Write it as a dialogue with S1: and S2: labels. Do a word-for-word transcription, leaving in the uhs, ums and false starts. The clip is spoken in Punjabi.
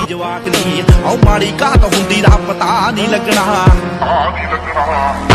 S1: ਜਵਾਕ ਨੀ। ਆਉ ਮਾੜੀ ਘਾਤ ਹੁੰਦੀ ਦਾ ਪਤਾ ਨਹੀਂ ਲੱਗਣਾ।